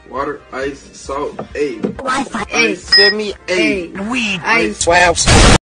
water, ice, salt, A. Wi-Fi, Ice, semi, A. weed, Ice, swabs.